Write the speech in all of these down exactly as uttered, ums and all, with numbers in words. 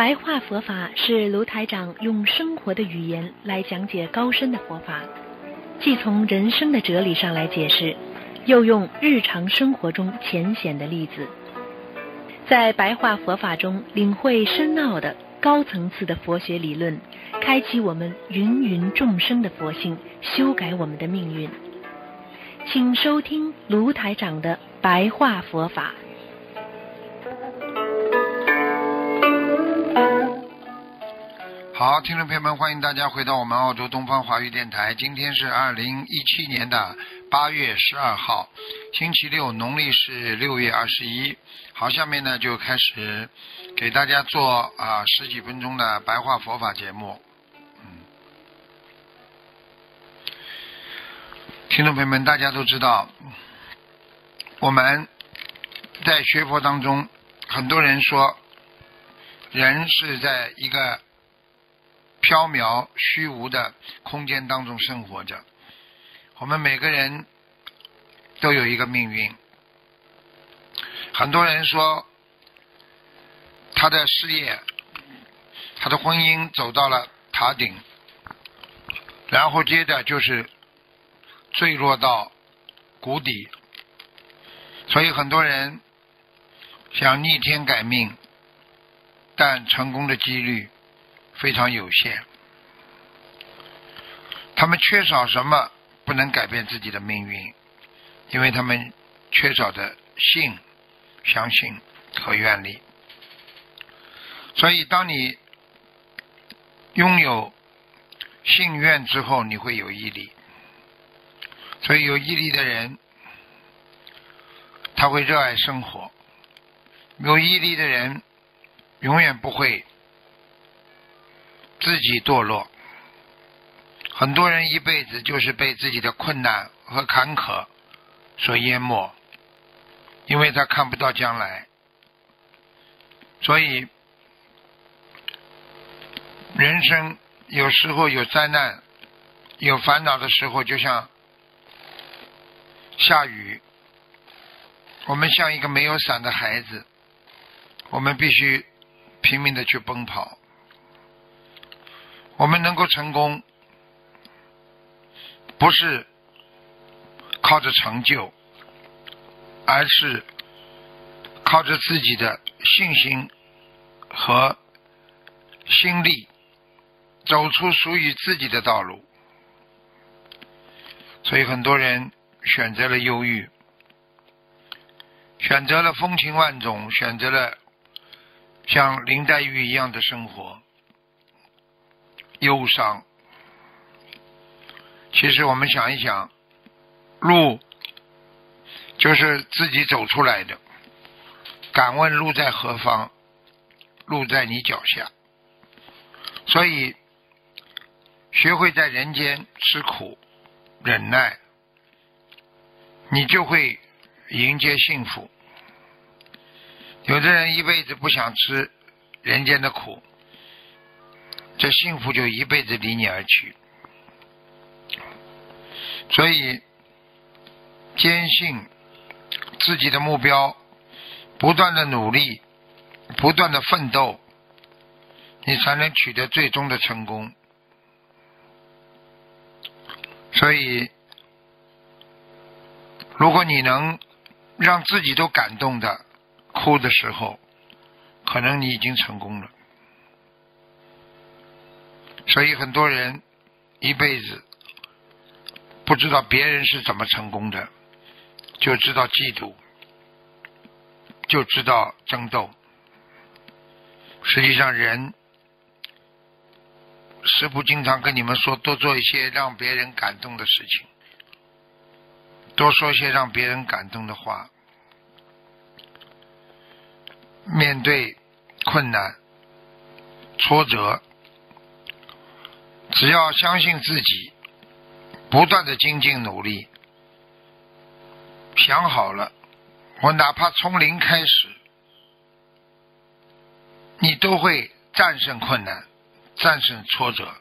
白话佛法是卢台长用生活的语言来讲解高深的佛法，既从人生的哲理上来解释，又用日常生活中浅显的例子，在白话佛法中领会深奥的高层次的佛学理论，开启我们芸芸众生的佛性，修改我们的命运。请收听卢台长的白话佛法。 好，听众朋友们，欢迎大家回到我们澳洲东方华语电台。今天是二零一七年的八月十二号，星期六，农历是六月二十一。好，下面呢就开始给大家做啊、呃、十几分钟的白话佛法节目。嗯，听众朋友们，大家都知道，我们在学佛当中，很多人说，人是在一个缥缈虚无的空间当中生活着，我们每个人都有一个命运。很多人说他的事业，他的婚姻走到了塔顶，然后接着就是坠落到谷底，所以很多人想逆天改命，但成功的几率非常有限。他们缺少什么不能改变自己的命运？因为他们缺少的信、相信和愿力。所以当你拥有信愿之后，你会有毅力。所以有毅力的人，他会热爱生活。有毅力的人永远不会自己堕落。很多人一辈子就是被自己的困难和坎坷所淹没，因为他看不到将来。所以人生有时候有灾难有烦恼的时候，就像下雨，我们像一个没有伞的孩子，我们必须拼命的去奔跑。我们能够成功，不是靠着成就，而是靠着自己的信心和心力，走出属于自己的道路。所以很多人选择了忧郁，选择了风情万种，选择了像林黛玉一样的生活，忧伤。其实我们想一想，路就是自己走出来的，敢问路在何方？路在你脚下。所以学会在人间吃苦忍耐，你就会迎接幸福。有的人一辈子不想吃人间的苦，这幸福就一辈子离你而去。所以坚信自己的目标，不断的努力，不断的奋斗，你才能取得最终的成功。所以如果你能让自己都感动的哭的时候，可能你已经成功了。所以很多人一辈子不知道别人是怎么成功的，就知道嫉妒，就知道争斗。实际上人师父经常跟你们说，多做一些让别人感动的事情，多说一些让别人感动的话。面对困难挫折，只要相信自己，不断的精进努力，想好了，我哪怕从零开始，你都会战胜困难，战胜挫折。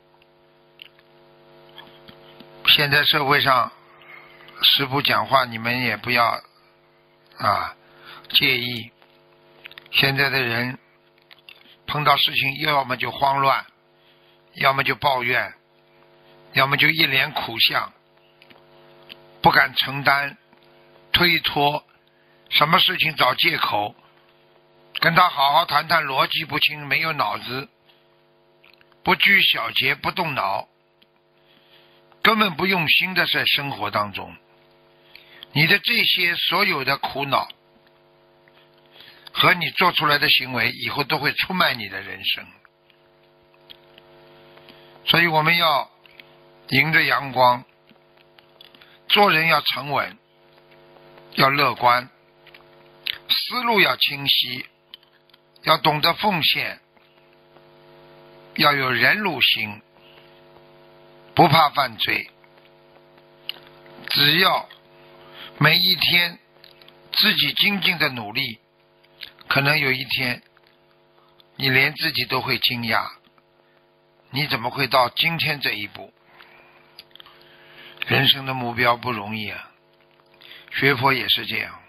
现在社会上师父讲话你们也不要啊介意，现在的人碰到事情要么就慌乱，要么就抱怨，要么就一脸苦相，不敢承担，推脱，什么事情找借口，跟他好好谈谈，逻辑不清，没有脑子，不拘小节，不动脑，根本不用心的在生活当中，你的这些所有的苦恼和你做出来的行为以后都会出卖你的人生。所以我们要迎着阳光，做人要沉稳，要乐观，思路要清晰，要懂得奉献，要有忍辱心，不怕犯罪，只要每一天自己精进的努力，可能有一天你连自己都会惊讶，你怎么会到今天这一步？人生的目标不容易啊，学佛也是这样。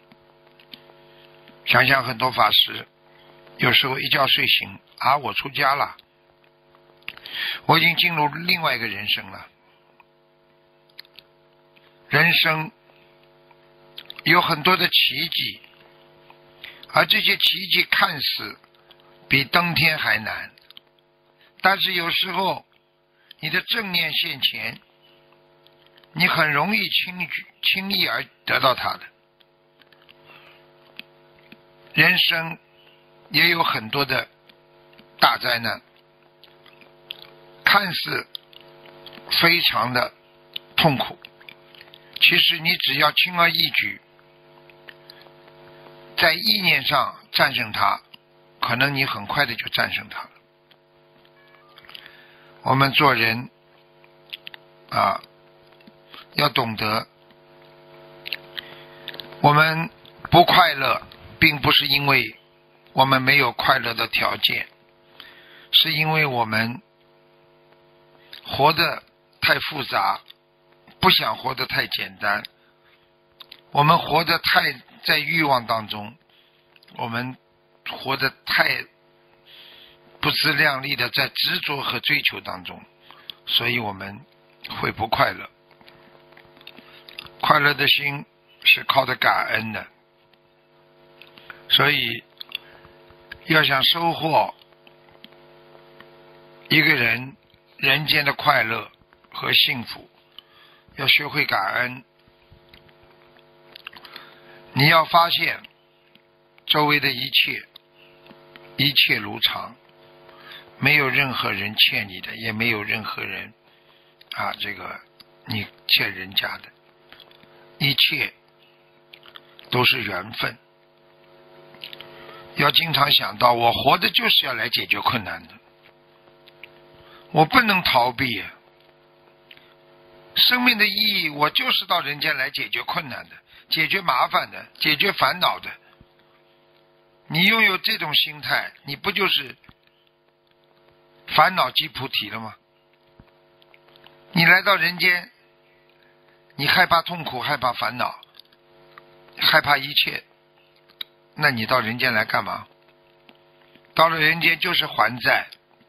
想想很多法师有时候一觉睡醒啊，我出家了，我已经进入另外一个人生了。人生有很多的奇迹，而这些奇迹看似比登天还难，但是有时候你的正念现前，你很容易轻轻易而得到它的。人生也有很多的大灾难，看似非常的痛苦，其实你只要轻而易举，在意念上战胜它，可能你很快的就战胜它了。我们做人啊，要懂得，我们不快乐并不是因为我们没有快乐的条件，是因为我们活得太复杂，不想活得太简单，我们活得太在欲望当中，我们活得太不自量力的在执着和追求当中，所以我们会不快乐。快乐的心是靠着感恩的，所以要想收获一个人人间的快乐和幸福，要学会感恩。你要发现周围的一切一切如常，没有任何人欠你的，也没有任何人啊这个你欠人家的，一切都是缘分。要经常想到，我活的就是要来解决困难的，我不能逃避。生命的意义，我就是到人间来解决困难的，解决麻烦的，解决烦恼的。你拥有这种心态，你不就是烦恼即菩提了吗？你来到人间，你害怕痛苦，害怕烦恼，害怕一切，那你到人间来干嘛？到了人间就是还债。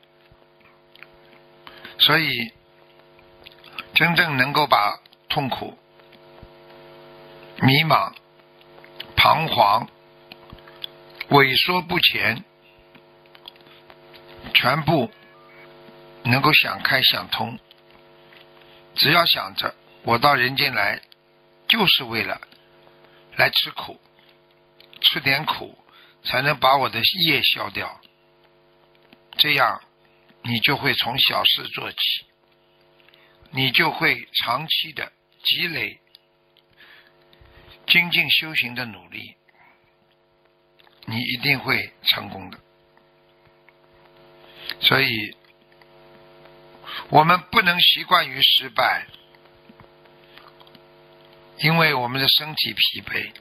所以真正能够把痛苦、迷茫、彷徨、萎缩不前全部能够想开想通，只要想着我到人间来就是为了来吃苦，吃点苦才能把我的业消掉，这样你就会从小事做起，你就会长期的积累精进修行的努力，你一定会成功的。所以我们不能习惯于失败，因为我们的身体疲惫，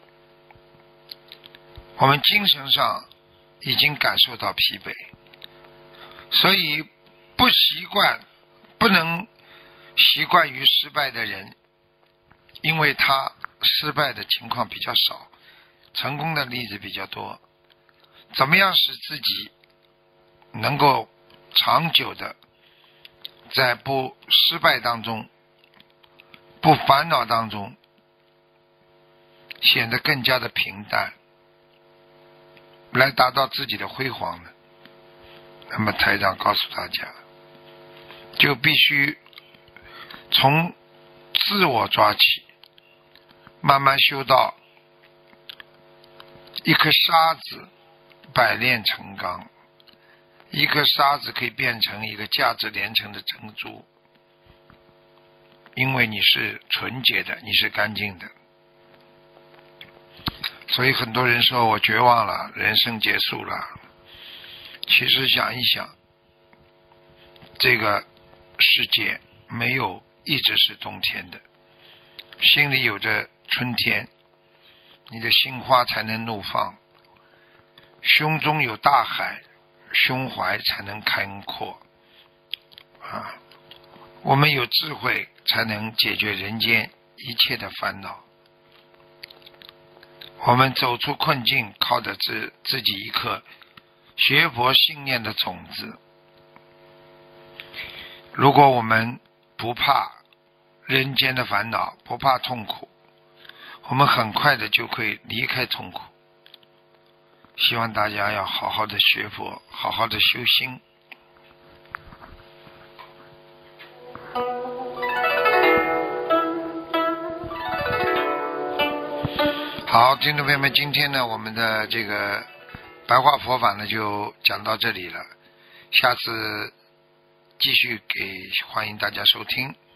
我们精神上已经感受到疲惫，所以不习惯不能习惯于失败的人，因为他失败的情况比较少，成功的例子比较多。怎么样使自己能够长久的在不失败当中、不烦恼当中显得更加的平淡，来达到自己的辉煌的。那么台长告诉大家，就必须从自我抓起，慢慢修到一颗沙子百炼成钢，一颗沙子可以变成一个价值连城的珍珠，因为你是纯洁的，你是干净的。所以很多人说我绝望了，人生结束了。其实想一想，这个世界没有一直是冬天的，心里有着春天，你的心花才能怒放，胸中有大海，胸怀才能开阔啊！我们有智慧才能解决人间一切的烦恼，我们走出困境靠的是自己一颗学佛信念的种子。如果我们不怕人间的烦恼，不怕痛苦，我们很快的就会离开痛苦。希望大家要好好的学佛，好好的修心。好，听众朋友们，今天呢，我们的这个白话佛法呢就讲到这里了，下次继续给欢迎大家收听。